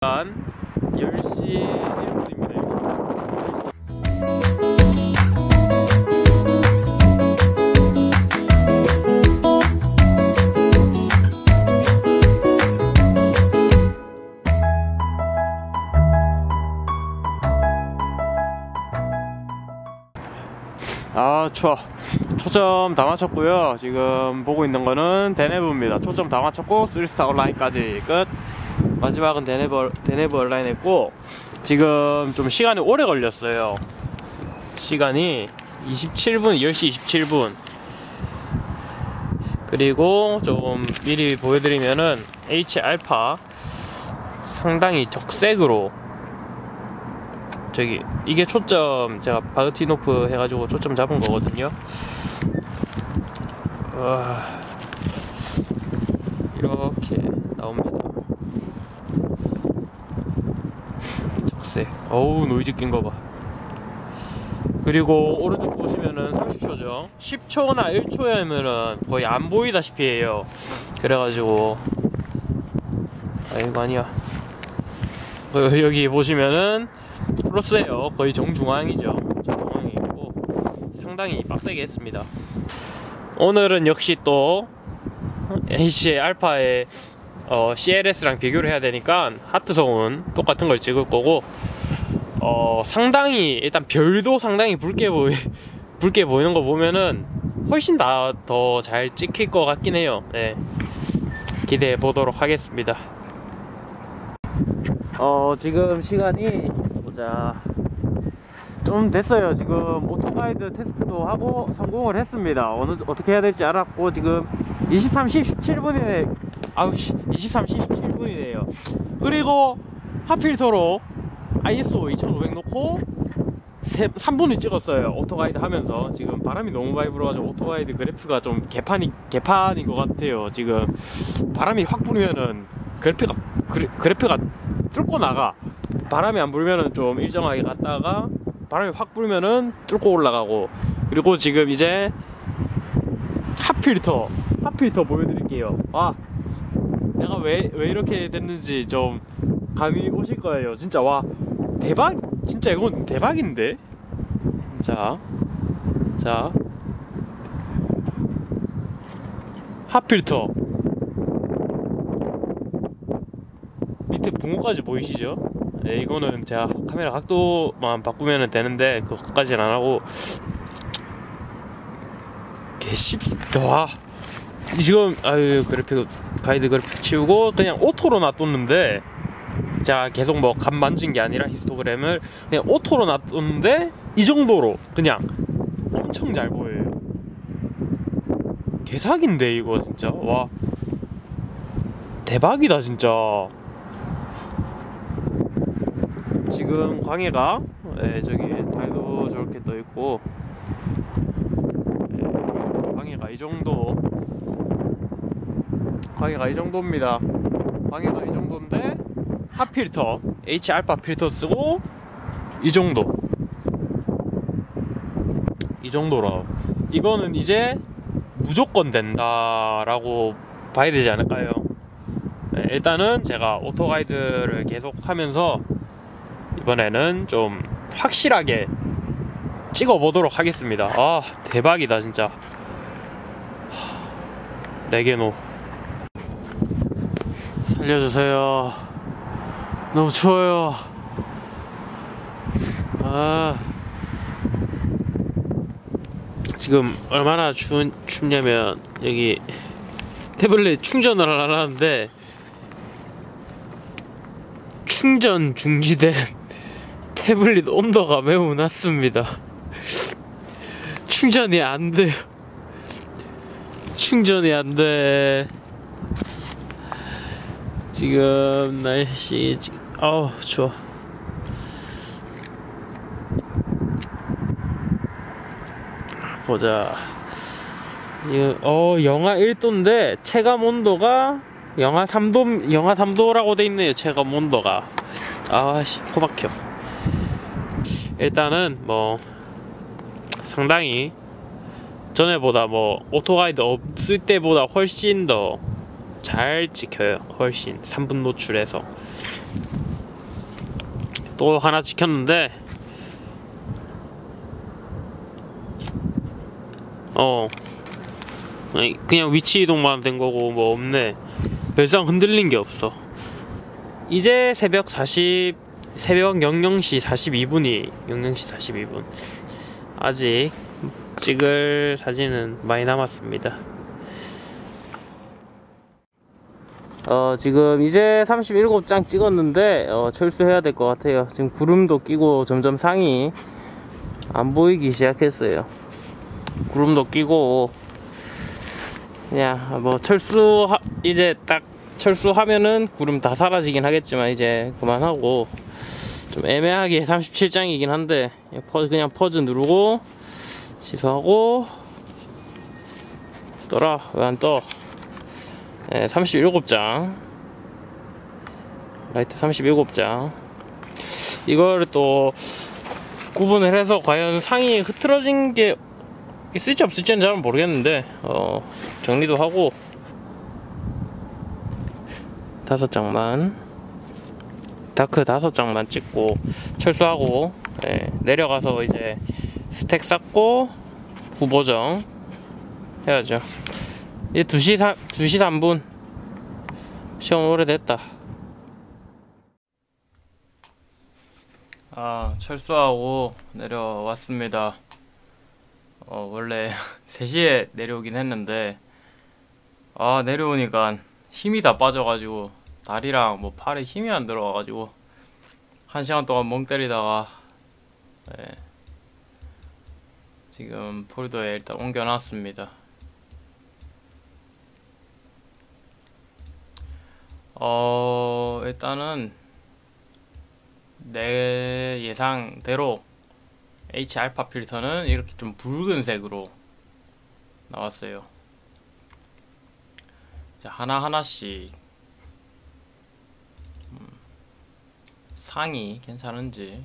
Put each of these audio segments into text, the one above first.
한 10시 1분입니다. 아 추워. 초점 다 맞췄고요. 지금 보고 있는 거는 데네브입니다. 초점 다 맞췄고 3스타 온라인까지 끝. 마지막은 데네브 온라인 했고, 지금 좀 시간이 오래 걸렸어요. 시간이 27분, 10시 27분. 그리고 좀 미리 보여드리면은 H알파 상당히 적색으로, 저기 이게 초점 제가 바흐티노프 해가지고 초점 잡은 거거든요. 이렇게 나옵니다. 적색. 어우 노이즈 낀 거 봐. 그리고 오른쪽 보시면은 30초죠 10초나 1초면은 거의 안 보이다시피 해요. 그래가지고 아이고 아니야. 여기 보시면은 크로스에요. 거의 정중앙이죠. 정중앙이고 상당히 빡세게 했습니다. 오늘은 역시 또 H알파의 CLS랑 비교를 해야 되니까 하트성은 똑같은 걸 찍을 거고, 상당히 일단 별도 상당히 붉게 보이는 거 보면은 훨씬 더 잘 찍힐 것 같긴 해요. 네, 기대해 보도록 하겠습니다. 지금 시간이 보자 좀 됐어요. 지금 오토가이드 테스트도 하고 성공을 했습니다. 어떻게 해야 될지 알았고, 지금 23시 17분이네 23시 17분이네요 그리고 하필서로 ISO 2500 놓고 3분을 찍었어요. 오토가이드 하면서. 지금 바람이 너무 많이 불어가지고 오토가이드 그래프가 좀 개판인 것 같아요. 지금 바람이 확 불면은 그래프가 뚫고 나가. 바람이 안 불면은 좀 일정하게 갔다가 바람이 확 불면은 뚫고 올라가고. 그리고 지금 이제 핫필터 보여드릴게요. 와, 내가 왜 이렇게 됐는지 좀 감이 오실 거예요. 진짜 와, 대박. 진짜 이건 대박인데. 자 핫필터 밑에 붕어까지 보이시죠? 네, 이거는 제가 카메라 각도만 바꾸면 되는데 그것까지는 안 하고 와, 지금 가이드 그래픽 치우고 그냥 오토로 놔뒀는데, 자 계속 뭐 감 만진 게 아니라 히스토그램을 그냥 오토로 놔뒀는데 이 정도로 그냥 엄청 잘 보여요. 개사기인데 이거 진짜. 와, 대박이다 진짜. 지금 광해가 저기 달도 저렇게 떠 있고, 광해가 이 정도입니다. 광해가 이 정도인데 핫필터 H알파 필터 쓰고 이 정도라. 이거는 이제 무조건 된다라고 봐야 되지 않을까요? 네, 일단은 제가 오토가이드를 계속 하면서 이번에는 좀 확실하게 찍어 보도록 하겠습니다. 아 대박이다 진짜. 네개노 살려주세요. 너무 추워요. 지금 얼마나 춥냐면 여기 태블릿 충전을 하려는데 충전 중지된 태블릿 온도가 매우 낮습니다. 충전이 안 돼요. 충전이 안 돼. 지금 날씨 추워. 보자. 영하 1도인데 체감 온도가 영하 3도라고 돼 있네요. 체감 온도가. 아씨 코막혀. 일단은 뭐 상당히 전에보다 뭐 오토가이드 없을 때보다 훨씬 더 잘 찍혀요. 훨씬 3분 노출해서. 또 하나 찍혔는데 아니, 그냥 위치 이동만 된 거고 뭐 없네. 별상 흔들린 게 없어. 이제 새벽 00시 42분 아직 찍을 사진은 많이 남았습니다. 지금 이제 37장 찍었는데 철수해야 될 것 같아요. 지금 구름도 끼고 점점 상이 안 보이기 시작했어요. 구름도 끼고 그냥 뭐 이제 딱 철수하면은 구름 다 사라지긴 하겠지만 이제 그만하고, 좀 애매하게 37장이긴 한데 그냥 퍼즈 누르고 취소하고 떠라. 왜 안 떠? 네, 37장 라이트 37장 이거를 또 구분을 해서 과연 상이 흐트러진 게 있을지 없을지는 잘 모르겠는데 정리도 하고 5장만 다크 5장만 찍고 철수하고, 내려가서 이제 스택 쌓고 후보정 해야죠. 이제 2시 3분. 시험 오래됐다. 철수하고 내려왔습니다. 원래 3시에 내려오긴 했는데 내려오니까 힘이 다 빠져가지고 다리랑 뭐 팔에 힘이 안 들어가가지고 1시간 동안 멍 때리다가 지금 폴더에 일단 옮겨놨습니다. 일단은 내 예상대로 H알파 필터는 이렇게 좀 붉은색으로 나왔어요. 자, 하나하나씩 상이 괜찮은지.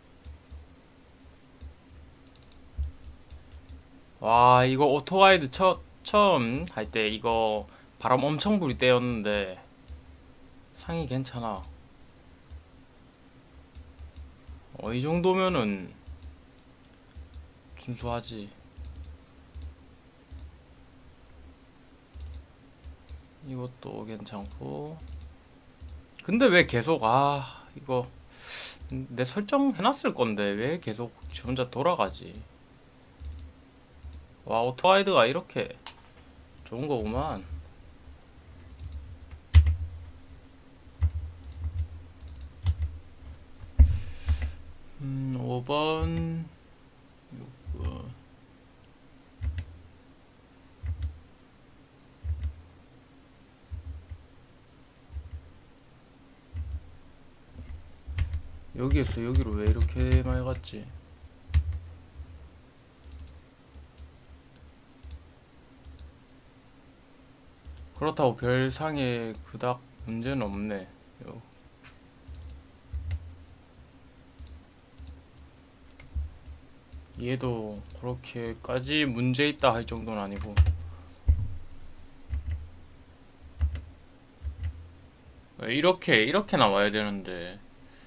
와, 이거 오토가이드 처음 할 때 이거 바람 엄청 불이 때였는데 상이 괜찮아. 이 정도면은 준수하지. 이것도 괜찮고. 근데 왜 계속 이거 내 설정 해놨을 건데 왜 계속 지 혼자 돌아가지? 와, 오토가이드가 이렇게 좋은 거구만. 5번 6번 여기였어. 여기로 왜 이렇게 많이 갔지? 그렇다고 별상에 그닥 문제는 없네. 얘도 그렇게까지 문제 있다 할 정도는 아니고. 이렇게 나와야 되는데.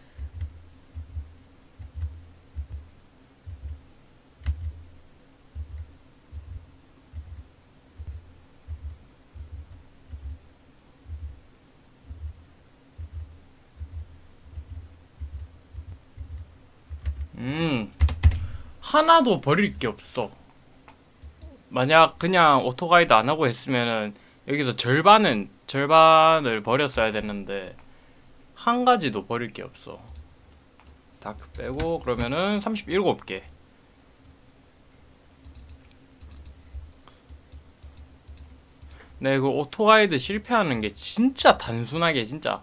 하나도 버릴 게 없어. 만약 그냥 오토가이드 안 하고 했으면은 여기서 절반을 버렸어야 됐는데 한 가지도 버릴 게 없어. 다크 빼고 그러면은 37개. 네, 그 오토가이드 실패하는 게 진짜 단순하게 진짜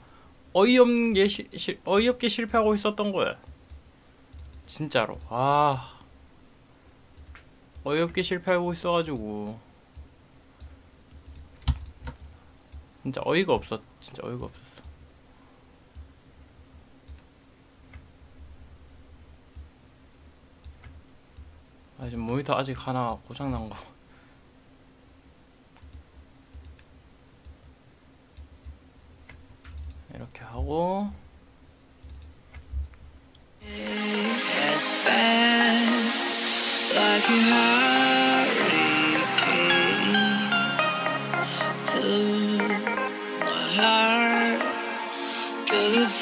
어이없게 실패하고 있었던 거야. 진짜로. 어이없게 실패하고 있어가지고 진짜 어이가 없었어. 지금 모니터 아직 하나 고장난 거. 이렇게 하고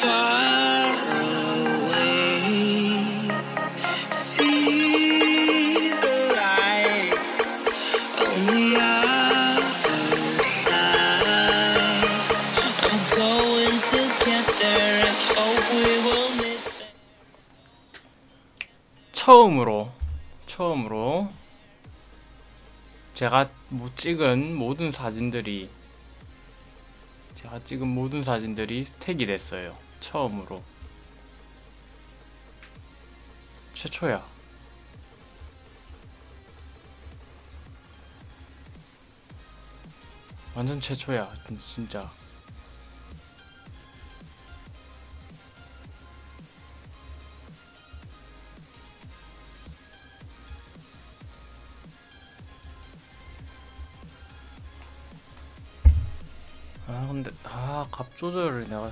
far away. See the lights on the other side. I'm going to get there and hope we will meet. 처음으로 제가 찍은 모든 사진들이 스택이 됐어요. 처음으로. 최초야. 완전 최초야. 진짜. 근데 값 조절을 내가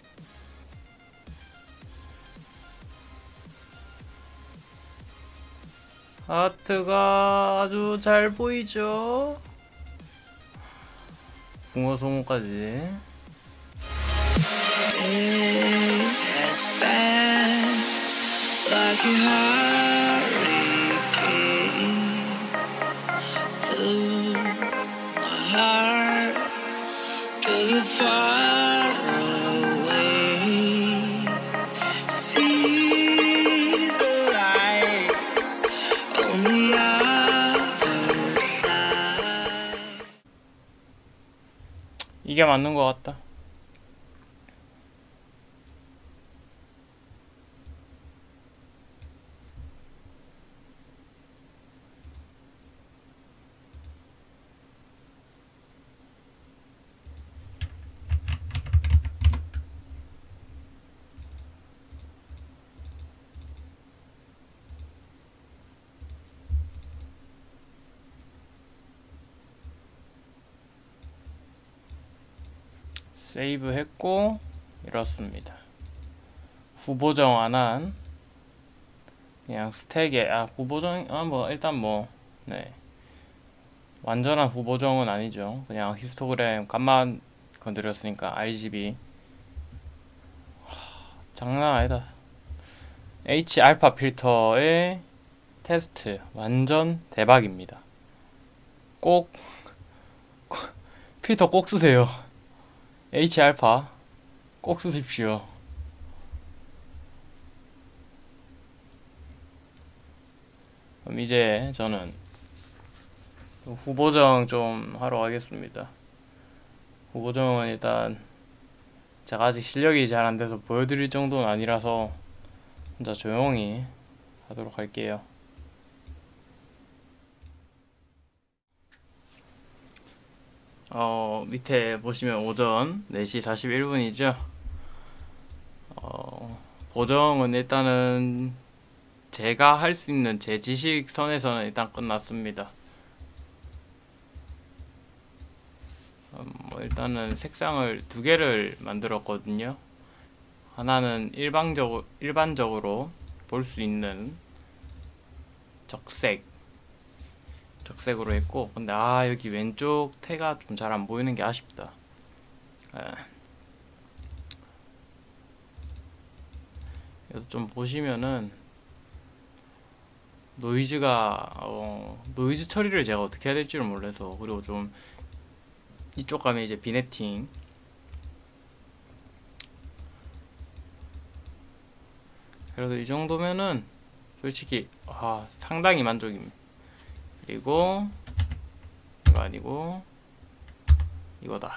하트가 아주 잘 보이죠? 붕어 송어까지. As fast like a hurricane to my heart, too far away. See the lights on the other side. 이게 맞는 것 같다. 세이브 했고 이렇습니다. 후보 정안한 그냥 스택에 후보 정 뭐 일단 네 완전한 후보 정은 아니죠. 그냥 히스토그램 값만 건드렸으니까 RGB 장난 아니다. H 알파 필터의 테스트 완전 대박입니다. 꼭 필터 꼭 쓰세요. H 알파 꼭 쓰십시오. 그럼 이제 저는 후보정 좀 하러 가겠습니다. 후보정은 일단 제가 아직 실력이 잘 안돼서 보여드릴 정도는 아니라서 혼자 조용히 하도록 할게요. 밑에 보시면 오전 4시 41분이죠. 보정은 일단은 제가 할 수 있는 제 지식 선에서는 일단 끝났습니다. 일단은 색상을 두 개를 만들었거든요. 하나는 일반적으로 볼 수 있는 적색으로 했고, 근데 여기 왼쪽 태가 좀 잘 안 보이는 게 아쉽다. 여기서 좀 보시면은 노이즈가 노이즈 처리를 제가 어떻게 해야 될지를 몰라서, 그리고 좀 이쪽 가면 이제 비네팅, 그래도 이 정도면은 솔직히 상당히 만족입니다. 그리고 이거 아니고 이거다.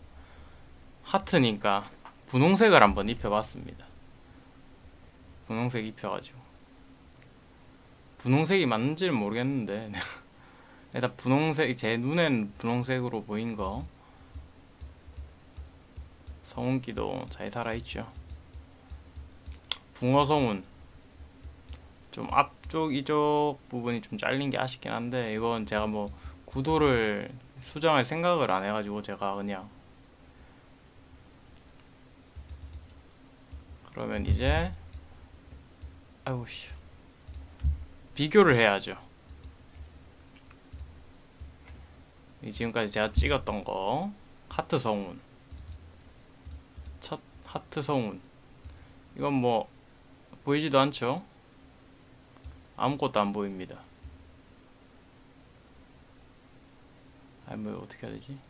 하트니까 분홍색을 한번 입혀봤습니다. 분홍색 입혀가지고 분홍색이 맞는지는 모르겠는데 일단 분홍색, 제 눈엔 분홍색으로 보인 거. 성운기도 잘 살아있죠. 붕어성운 좀 앞쪽 이쪽 부분이 좀 잘린 게 아쉽긴 한데, 이건 제가 뭐 구도를 수정할 생각을 안 해가지고 제가 그냥, 그러면 이제 아이고씨 비교를 해야죠. 지금까지 제가 찍었던 거 하트 성운, 첫 하트 성운 이건 뭐 보이지도 않죠? 아무것도 안 보입니다. 아니 뭐 어떻게 해야 되지?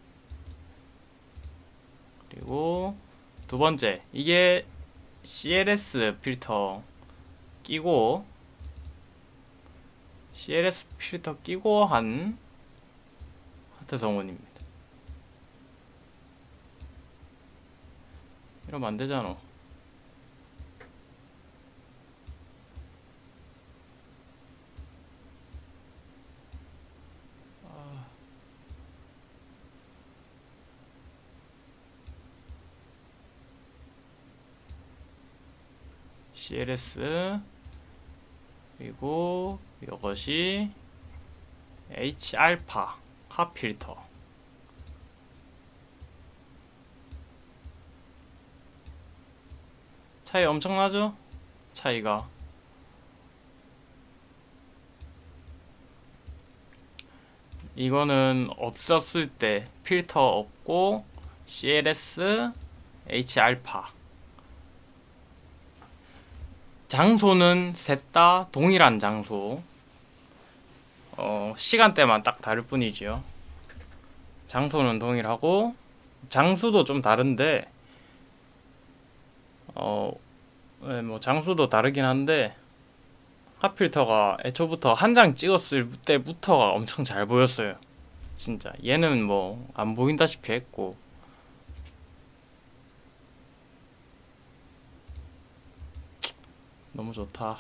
그리고 두 번째, 이게 CLS 필터 끼고 한 하트 성운입니다. 이러면 안 되잖아. CLS 그리고 이것이 H알파 핫 필터. 차이 엄청나죠? 차이가. 이거는 없었을 때 필터 없고 CLS H알파. 장소는 셋 다 동일한 장소. 시간대만 딱 다를 뿐이죠. 장소는 동일하고 장수도 좀 다른데 네, 뭐 장수도 다르긴 한데 핫필터가 애초부터 한 장 찍었을 때부터가 엄청 잘 보였어요. 진짜 얘는 뭐 안 보인다시피 했고. 너무 좋다.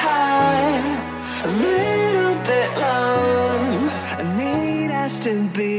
To be